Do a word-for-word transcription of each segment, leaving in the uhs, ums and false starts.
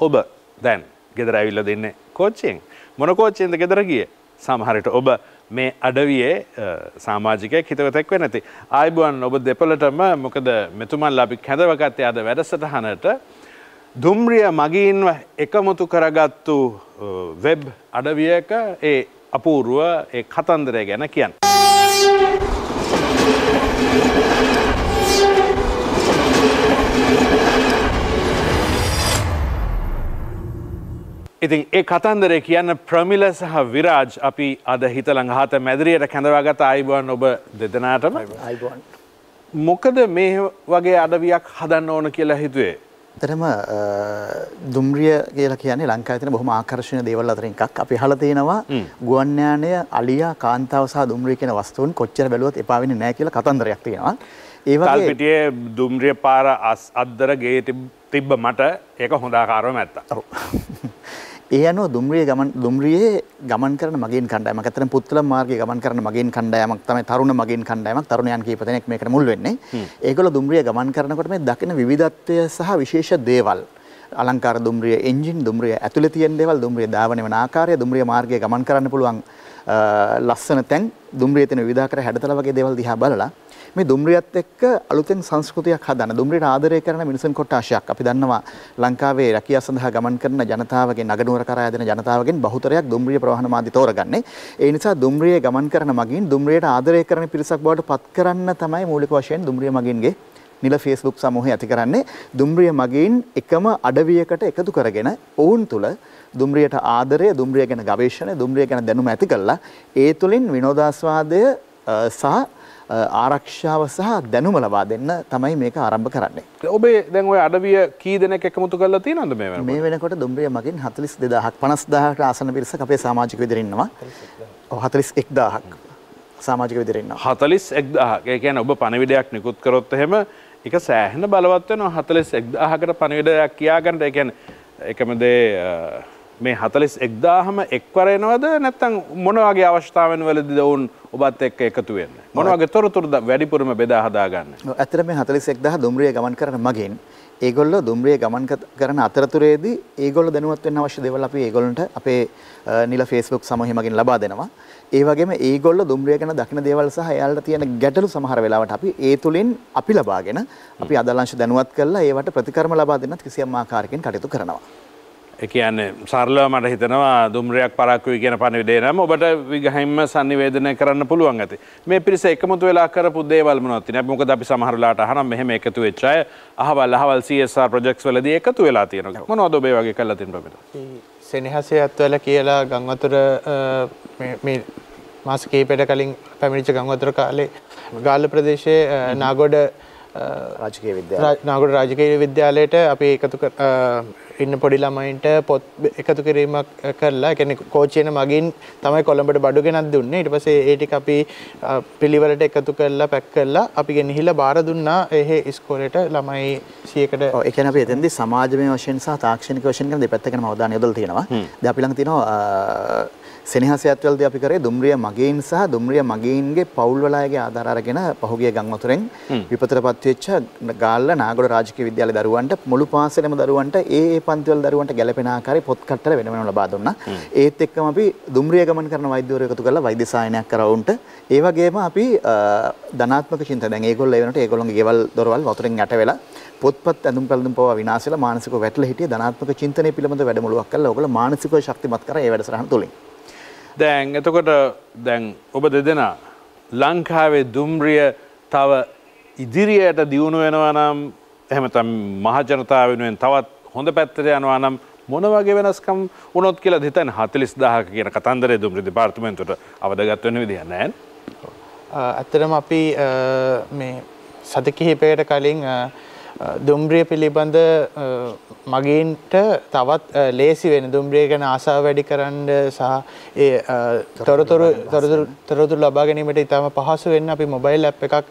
ඔබ දැන් ගෙදර ඇවිල්ලා දෙන්නේ කෝච්චියෙන්. මොන කෝච්චියෙන්ද ගෙදර ගියේ? සමහර විට ඔබ මේ අඩවියේ සමාජිකයෙක් හිතවතෙක් වෙන්නේ නැති. ආයිබුවන් ඔබ දෙපළටම මොකද මෙතුමන්ලා අපි කැඳවගත්තේ අද වැඩසටහනට දුම්රිය මගින්ව එකමුතු කරගත්තු වෙබ් අඩවියක ඒ අපූර්ව ඒ කතන්දරය ගැන කියන්න. ඉතින් ඒ කතන්දරේ කියන්න ප්‍රමිල සහ විරාජ් අපි අද හිතලං හත මැදිරියට කැඳවාගත ආයිබුවන් ඔබ දෙදෙනාටම. ආයිබුවන්. මොකද මේ වගේ අඩවියක් හදන්න ඕන කියලා හිතුවේ? ඇත්තටම දුම්රිය කියලා කියන්නේ ලංකාවේ තියෙන බොහොම ආකර්ෂණීය දේවල් අතරින් එකක්. අපි අහලා තියෙනවා ගුවන් යානය, අලියා, කාන්තාව සහ දුම්රිය කියන වස්තුන් කොච්චර බැලුවත් එපා වෙන්නේ නැහැ කියලා කතන්දරයක් තියෙනවා. ඒ වගේ කල්පිටියේ දුම්රිය පාර අද්දර ගේ තිබ්බ මට ඒක හොඳ ආකාරව මැත්තා. ඔව්. ඒ අනුව දුම්රිය ගමන් දුම්රියේ ගමන් කරන මගීන් කණ්ඩායමක්. අතන පුත්තලම් මාර්ගයේ ගමන් කරන මගීන් කණ්ඩායමක් තමයි තරුණ මගීන් කණ්ඩායමක්. තරුණයන් කීප දෙනෙක් මේකට මුල් වෙන්නේ. ඒගොල්ලෝ දුම්රිය ගමන් කරනකොට මේ දකින විවිධත්වය සහ විශේෂ දේවල්, අලංකාර දුම්රිය එන්ජින්, දුම්රිය ඇතුලේ තියෙන දේවල්, දුම්රිය ධාවනය වන ආකාරය, දුම්රිය මාර්ගයේ ගමන් කරන්න පුළුවන් ලස්සන තැන්, දුම්රියේ තියෙන විවිධාකාර හැඩතල වගේ දේවල් දිහා බලලා මේ දුම්රියත් එක්ක අලුතෙන් සංස්කෘතියක් හදන්න, දුම්රියට ආදරය කරන මිනිසුන් කොට්ටාශයක්. අපි දන්නවා ලංකාවේ රැකියාව සඳහා ගමන් කරන ජනතාවගෙන්, නගරනුවර කරා යදෙන ජනතාවගෙන් බහුතරයක් දුම්රිය ප්‍රවාහන මාධ්‍ය තෝරගන්නේ. ඒ නිසා දුම්රියේ ගමන් කරන මගින් දුම්රියට ආදරය කරන පිරිසක් බවට පත් කරන්න තමයි මූලික වශයෙන් දුම්රිය මගින්ගේ නිල Facebook සමූහය ඇති කරන්නේ. දුම්රිය මගින් එකම අඩවියකට එකතු කරගෙන ඔවුන් තුල දුම්රියට ආදරය, දුම්රිය ගැන ගවේෂණය, දුම්රිය ගැන දැනුම ඇති කරලා ඒ තුලින් විනෝදාස්වාදය සහ ආරක්ෂාව සහ දැනුම ලබා දෙන්න තමයි මේක ආරම්භ කරන්නේ. ඔබේ දැන් ඔය අඩවිය කී දෙනෙක් එකමුතු කරලා තියෙනවද මේ වෙනකොට? මේ වෙනකොට දුම්රිය මගින් හතළිස් දෙදාහක් පනස් දාහකට ආසන්න පිරිසක් අපේ සමාජික විදිහට ඉන්නවා. ඔව් හතළිස් එක් දාහක් සමාජික විදිහට ඉන්නවා. හතළිස් එක් දාහක්. ඒ කියන්නේ ඔබ පණිවිඩයක් නිකුත් කරොත් එහෙම ඒක සෑහෙන බලවත් වෙනවා. හතළිස් එක් දාහකට පණිවිඩයක් කියා ගන්නට. ඒ කියන්නේ එකම දේ මේ හතළිස් එක් දාහම එක්වර එනවද නැත්නම් මොන වගේ අවස්ථාවන් වලදීද වුන් ඔබත් එක්ක එකතු වෙන්නේ? මොන වගේ තොරතුරු වැඩිපුරම බෙදා හදා ගන්න? ඇත්තට මේ හතළිස් එක් දාහ දුම්රිය ගමන් කරන මගින් ඒගොල්ලෝ දුම්රිය ගමන් කරන අතරතුරේදී ඒගොල්ලෝ දැනුවත් වෙන්න අවශ්‍ය දේවල් අපි ඒගොල්ලන්ට අපේ නිල Facebook සමූහය මගින් ලබා දෙනවා. ඒ වගේම ඒගොල්ලෝ දුම්රිය ගැන දකින දේවල් සහ එයාලට තියෙන ගැටලු සමහර වෙලාවට අපි ඒ තුලින් අපි ලබාගෙන අපි අදාළංශ දැනුවත් කරලා ඒවට ප්‍රතිකර්ම ලබා දෙන්නත් කිසියම් ආකාරයකින් කටයුතු කරනවා. ඒ කියන්නේ සරලව මට හිතෙනවා දුම්රියක් පරක්කුයි කියන පණිවිඩය නම් ඔබට විගහින්ම sannivedana කරන්න පුළුවන් ඇති. මේ පිරිස එකමුතු වෙලා කරපු දේවල් මොනවද තියෙන්නේ? මොකද අපි සමහර වෙලාවට අහනම් මෙහෙම එකතු වෙච්ච අය අහවල් අහවල් C S R projects වලදී එකතු වෙලා තියෙනවා. මොනවද ඔබ ඒ වගේ කරලා තියෙන ප්‍රමිත? සෙනෙහසේ අත්වල කියලා ගංවතුර මේ මාස කිහිපයකට කලින් පැමිණිච්ච ගංවතුර කාලේ ගාල්ල ප්‍රදේශයේ නාගොඩ රාජකීය විද්‍යාලය නාගොඩ රාජකීය විද්‍යාලයට අපි එකතු ඉන්න පොඩි ළමයින්ට පොත් එකතු කිරීමක් කරලා, ඒ කියන්නේ කෝච්චියන මගින් තමයි කොළඹට බඩු ගෙනත් දුන්නේ. ඊට පස්සේ ඒ ටික අපි පිළිවෙලට එකතු කරලා පැක් කරලා අපි ගෙනහිලා බාර දුන්නා එහෙ ඉස්කෝලේට ළමයි සියයකට. ඔව් ඒ කියන්නේ අපි එතෙන්දී සමාජමය වශයෙන් සහ තාක්ෂණික වශයෙන් කියන දෙපැත්තකම අවධානය යොදලා තියෙනවා. දැන් අපි ළඟ තියෙනවා සෙනෙහසයත් වලදී අපි කරේ දුම්රිය මගීන් සහ දුම්රිය මගීන්ගේ පවුල් වල අයගේ ආධාර අරගෙන පහුගිය ගම් වතුරෙන් විපතටපත් වෙච්ච ගාල්ල නාගොඩ රාජකීය විද්‍යාලයේ දරුවන්ට මුළු පාසලේම දරුවන්ට ඒ ඒ පන්ති වල දරුවන්ට ගැළපෙන ආකාරයේ පොත් කට්ටල වෙන වෙනම ලබා දුන්නා. ඒත් එක්කම අපි දුම්රිය ගමන් කරන වෛද්‍යවරු එකතු කරලා වෛද්‍ය සායනයක් කරා උන්ට. ඒ වගේම අපි ධනාත්මක චින්තන දැන් ඒගොල්ලෝ ඒ වෙනකොට ඒගොල්ලෝගේ ගෙවල් දොරවල් වතුරෙන් යට වෙලා පොත්පත් ඇඳුම් පැළඳුම් පවා විනාශ වෙලා මානසිකව වැටලා හිටිය ධනාත්මක චින්තනය පිළිබඳ වැඩමුළුවක් කරලා ඕගොල්ලෝ මානසිකව ශක්තිමත් කරා ඒ වැඩසටහන තුලින්. දැන් එතකොට දැන් ඔබ දෙදෙනා ලංකාවේ දුම්රිය තව ඉදිරියට දියුණු වෙනවා නම් එහෙම නැත්නම් මහ ජනතාව වෙනුවෙන් තවත් හොඳ පැත්තට යනවා නම් මොන වගේ වෙනස්කම් වුණොත් කියලා හිතන්නේ? හතළිස් දාහක කියන කතන්දරේ දුම්රිය දෙපාර්තමේන්තුවට අවදගත් වෙන්න විදියක් නැහැ නේ. ඇත්තටම අපි මේ සති කිහිපයකට කලින් දුම්රිය පිළිබඳ මගීන්ට තවත් ලේසි වෙන දුම්රිය ගැන ආසාව වැඩි කරන්න සහ ඒ තොරතුරු තොරතුරු තොරතුරු ලබා ගැනීමට ඉතාම පහසු වෙන්න අපි මොබයිල් ඇප් එකක්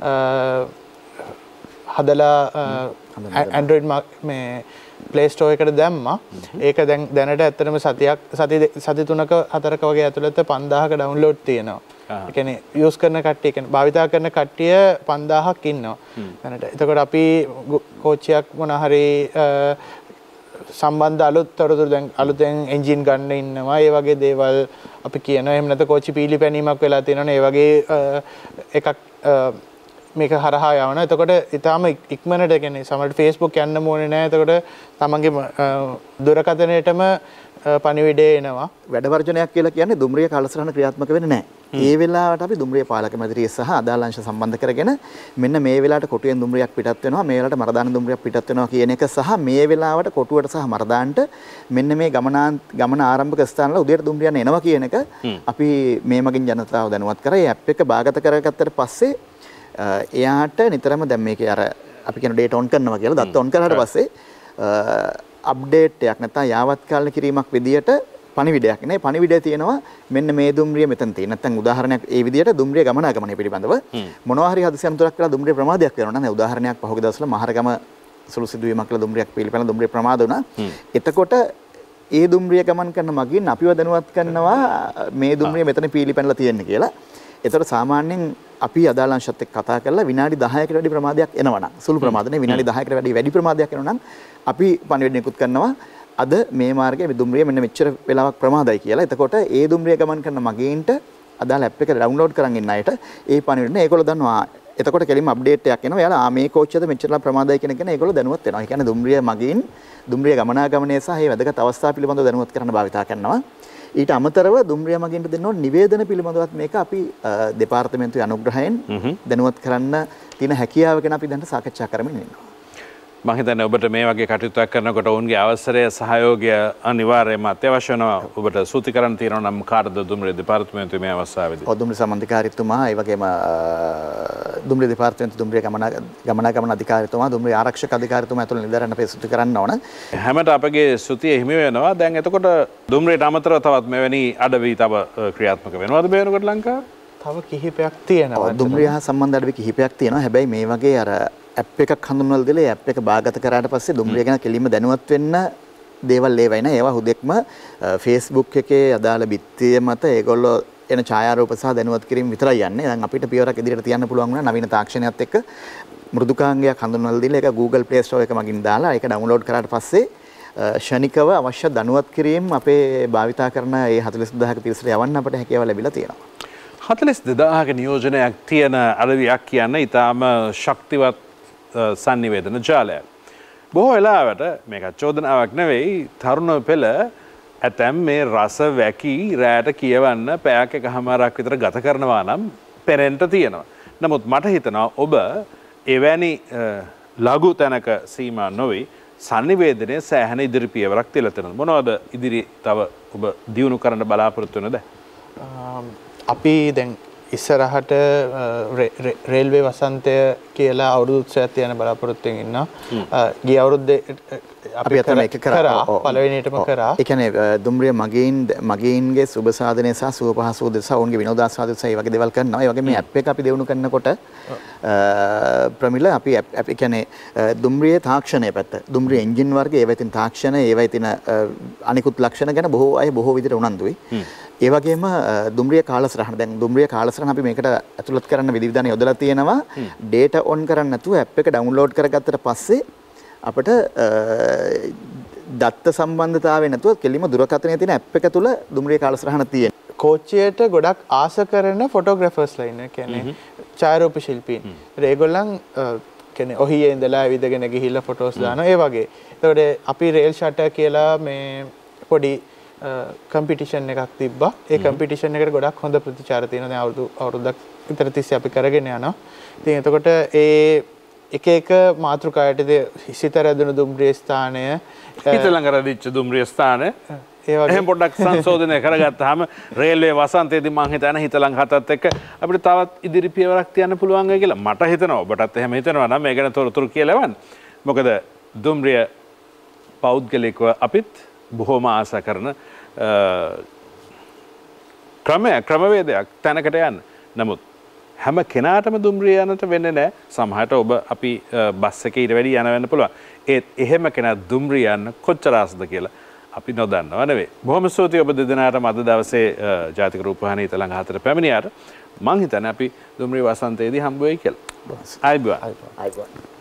හදලා Android මේ Play Store එකට දැම්මා. ඒක දැන් දැනට ඇත්තටම සතියක් සති සති තුනක හතරක වගේ ඇතුළත පන්දාහක ඩවුන්ලෝඩ් තියෙනවා. ඒ කියන්නේ යූස් කරන කට්ටිය කියන්නේ භාවිතා කරන කට්ටිය පන්දාහක් ඉන්නවා. දැනට. එතකොට අපි කෝච්චියක් මොන හරි සම්බන්ධ අලුත් තොරතුරු දැන් අලුතෙන් එන්ජින් ගන්න ඉන්නවා ඒ වගේ දේවල් අපි කියනවා එහෙම නැත්නම් කෝච්චි පීලි පැනීමක් වෙලා තියෙනවනේ ඒ වගේ එකක් මේක හරහා යවනවා. එතකොට ඊටාම ඉක්මනට කියන්නේ සමහරවිට Facebook යන්න ඕනේ නැහැ. එතකොට තමන්ගේ දුරකථනයේටම පණිවිඩය එනවා. වැඩ වර්ජනයක් කියලා කියන්නේ දුම්රිය කාලසටහන ක්‍රියාත්මක වෙන්නේ නැහැ. ඒ වෙලාවට අපි දුම්රිය පාලක මැදිරිය සහ අදාළ අංශ සම්බන්ධ කරගෙන මෙන්න මේ වෙලාවට කොටුවෙන් දුම්රියක් පිටත් වෙනවා මේ වෙලාවට මරදාන දුම්රියක් පිටත් වෙනවා කියන එක සහ මේ වෙලාවට කොටුවට සහ මරදාන්ට මෙන්න මේ ගමනාන් ගමන ආරම්භක ස්ථානවල උදේට දුම්රියන්න එනවා කියන එක අපි මේ මගින් ජනතාව දැනුවත් කරා. ඒ ඇප් එක බාගත කරගත්තට පස්සේ එයාට නිතරම දැන් මේකේ අර අපි කියන ඩේටා ඔන් කරනවා කියලා දත්ත ඔන් කරාට පස්සේ අප්ඩේට් එකක් නැත්නම් යාවත් කාලන කිරීමක් විදියට පණිවිඩයක් නේ පණිවිඩය තියෙනවා මෙන්න මේ දුම්රිය මෙතන තියෙන. නැත්නම් උදාහරණයක් ඒ විදියට දුම්රිය ගමනාගමනය පිළිබඳව මොනවා හරි හදිසි අනතුරක් වෙලා දුම්රිය ප්‍රමාදයක් වෙනවා නම් උදාහරණයක් පහුගිය දවස්වල මහරගම සුළු සිදුවීමක් කළ දුම්රියක් පිළිපැන දුම්රිය ප්‍රමාද වුණා. එතකොට ඒ දුම්රිය ගමන් කරන මගින් අපිව දැනුවත් කරනවා මේ දුම්රිය මෙතන පිළිපැනලා තියෙන්නේ කියලා. එතකොට සාමාන්‍යයෙන් අපි අදාළ අංශත් එක්ක කතා කරලා විනාඩි දහයකට වැඩි ප්‍රමාදයක් එනවනම් සුළු ප්‍රමාදනේ විනාඩි දහයකට වැඩි වැඩි ප්‍රමාදයක් එනවනම් අපි පණිවිඩ නිකුත් කරනවා අද මේ මාර්ගයේ දුම්රිය මෙන්න මෙච්චර වෙලාවක් ප්‍රමාදයි කියලා. එතකොට ඒ දුම්රිය ගමන් කරන මගීන්ට අදාළ ඇප් එක ඩවුන්ලෝඩ් කරන් ඉන්න අයට ඒ පණිවිඩනේ ඒගොල්ලෝ දන්නවා. එතකොට කෙලින්ම අප්ඩේට් එකක් එනවා. එයාලා ආ මේ කෝච්චියද මෙච්චරලා ප්‍රමාදයි කියන එක නේ ඒගොල්ලෝ දැනුවත් වෙනවා. ඒ කියන්නේ දුම්රිය මගීන් දුම්රිය ගමනාගමනය සහ ඒ වැදගත් අවස්ථා පිළිබඳව දැනුවත් කරන්න භාවිතා කරනවා. ඊට අමතරව දුම්රිය මගින්ට දෙන්න ඕන නිවේදන පිළිබඳවත් මේක අපි දෙපාර්තමේන්තුවේ අනුග්‍රහයෙන් දැනුවත් කරන්න තියෙන හැකියාව ගැන අපි දැන් සාකච්ඡා කරමින් ඉන්නවා. මම හිතන්නේ ඔබට මේ වගේ කටයුත්තක් කරනකොට ඔවුන්ගේ අවසරය සහයෝගය අනිවාර්යයෙන්ම අත්‍යවශ්‍ය වෙනවා. ඔබට සූති කරන්න තියෙනවා නම් කාටද දුම්රිය දෙපාර්තමේන්තුවේ මේ අවස්ථාවේදී? ඔව් දුම්රිය සම්බන්ධකාරීතුමා ඒ වගේම දුම්රිය දෙපාර්තමේන්තුවේ දුම්රිය ගමනාගමන අධිකාරීතුමා දුම්රිය ආරක්ෂක අධිකාරීතුමා ඇතුළු නිලධාරීන් අපේ සූති කරන්න ඕන. හැමත අපගේ සූතිය හිමි වෙනවා. දැන් එතකොට දුම්රියට අමතරව තවත් මෙවැනි අඩවි තව ක්‍රියාත්මක වෙනවද මේ වෙනකොට ලංකාවේ? තව කිහිපයක් තියෙනවා. දුම්රිය හා සම්බන්ධ අඩවි කිහිපයක් තියෙනවා. හැබැයි මේ වගේ අර ඇප් එකක් හඳුන්වලා දීලා ඒ ඇප් එක බාගත කරාට පස්සේ දුම්රිය ගැන කෙලින්ම දැනුවත් වෙන්න දේවල් ඒවයි නෑ. ඒවා හුදෙක්ම Facebook එකේ අදාළ බිත්තිය මත ඒගොල්ලෝ එන ඡායාරූප සහ දැනුවත් කිරීම විතරයි යන්නේ. දැන් අපිට පියවරක් ඉදිරියට තියන්න පුළුවන් වුණා නවීන තාක්ෂණයත් එක්ක මෘදුකාංගයක් හඳුන්වලා දීලා ඒක Google Play Store එක මගින් දාලා ඒක ඩවුන්ලෝඩ් කරාට පස්සේ ෂණිකව අවශ්‍ය දැනුවත් කිරීම අපේ භාවිතා කරන ඒ හතළිස් දෙදාහක පිරිසට යවන්න අපට හැකියාව ලැබිලා තියෙනවා. හතළිස් දෙදාහක නියෝජනයක් තියෙන අලවියක් කියන්නේ ඊටාම ශක්තිවත් සංනිවේදන ජාලයක්. බොහෝ වෙලාවට මේක චෝදනාවක් නෙවෙයි තරුණ පෙළ ඇතැම් මේ රස වැකි රැට කියවන්න පැයක් එකහමාරක් විතර ගත කරනවා නම් පෙරෙන්ට තියෙනවා. නමුත් මට හිතනවා ඔබ එවැනි ලඝු තැනක සීමා නොවේ සංනිවේදනයේ සෑහෙන ඉදිරි පියවරක් තියලා තියෙනවා. මොනවද ඉදිරි තව ඔබ දියුණු කරන්න බලාපොරොත්තු වෙනද? අපි දැන් ඉස්සරහට රේල්වේ වසන්තය කියලා අවුරුදු උත්සවයක් තියන බලාපොරොත්තුෙන් ඉන්නවා. ගිය අවුරුද්දේ අපි අතන එක කරා පළවෙනියටම කරා. ඒ කියන්නේ දුම්රිය මගීන් මගීන්ගේ සුබ සාධනය සහ සුව පහසු දෙස ඔවුන්ගේ විනෝදාස්වාද දෙස ඒ වගේ දේවල් කරනවා. ඒ වගේ මේ ඇප් එක අපි දියුණු කරනකොට ප්‍රමිල අපි ඇප් ඒ කියන්නේ දුම්රියේ තාක්ෂණය පැත්ත දුම්රිය එන්ජින් වර්ග ඒවා තියෙන තාක්ෂණ ඒවා තියෙන අනිකුත් ලක්ෂණ ගැන බොහෝ අය බොහෝ විදිහට උනන්දුයි. ඒ වගේම දුම්රිය කාලසටහන දැන් දුම්රිය කාලසටහන අපි මේකට ඇතුළත් කරන්න විධිවිධාන යොදලා තියෙනවා. ඩේටා ඔන් කරන්නේ නැතුව ඇප් එක ඩවුන්ලෝඩ් කරගත්තට පස්සේ අපිට දත්ත සම්බන්ධතාවය නැතුව කෙලිම දුරකථනයේ තියෙන ඇප් එක තුල දුම්රිය කාලසටහන තියෙනවා. කෝච්චියට ගොඩක් ආස කරන ෆොටෝග්‍රැෆර්ස්ලා ඉන්න කියන්නේ ඡායාරූප ශිල්පීන්. ඒගොල්ලන් කියන්නේ ඔහියේ ඉඳලා ඇවිදගෙන ගිහිල්ලා ෆොටෝස් දානවා ඒ වගේ. ඒතකොට අපි රේල් ෂටර් කියලා මේ පොඩි කම්පිටිෂන් එකක් තිබ්බා. ඒ කම්පිටිෂන් එකට ගොඩක් හොඳ ප්‍රතිචාර තියෙනවා. දැන් අවුරුදු අවුරුද්දක් විතර තිස්සේ අපි කරගෙන යනවා. ඉතින් එතකොට ඒ එක එක මාතෘකායටද හිසිත රැඳුණු දුම්රිය ස්ථානය හිත ළඟ රැඳිච්ච දුම්රිය ස්ථානය ඒ වගේ එහෙම පොඩ්ඩක් සංශෝධනය කරගත්තාම රේල්වේ වසන්තයේදී මම හිතන්නේ හිත ළඟ හතත් එක්ක අපිට තවත් ඉදිරි පියවරක් තියන්න පුළුවන් වෙයි කියලා මට හිතෙනවා. ඔබටත් එහෙම හිතෙනවා නම් මේ ගැන තොරතුරු කියලා එවන්න. මොකද දුම්රිය පෞද්ගලිකව අපිත් බොහොම ආසා කරන ක්‍රමය ක්‍රමවේදයක් තැනකට යන්න. නමුත් හැම කෙනාටම දුම්රිය යන්නට වෙන්නේ නැහැ. සමහරට ඔබ අපි බස් එකේ ඊට වැඩි යන වෙන්න පුළුවන්. ඒත් එහෙම කෙනා දුම්රිය යන්න කොච්චර ආසද කියලා අපි නොදන්නව නෙවෙයි. බොහොම ස්තුතියි ඔබ දෙදෙනාටම අද දවසේ ජාතික රූපවාහිනිය ඊට ළඟ හතර පැමිණියාට. මං හිතන්නේ අපි දුම්රිය වසන්තයේදී හම්බ වෙයි කියලා. ආයිබෝන්. ආයිබෝන්.